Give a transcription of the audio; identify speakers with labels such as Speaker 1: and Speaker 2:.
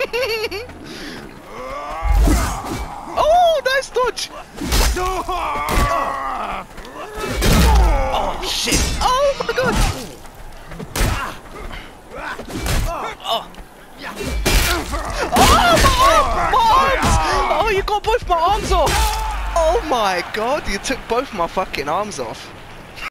Speaker 1: Oh, nice dodge! Oh shit! Oh my god! Oh! Oh my arms! Oh, you got both my arms off! Oh my god, you took both my fucking arms off.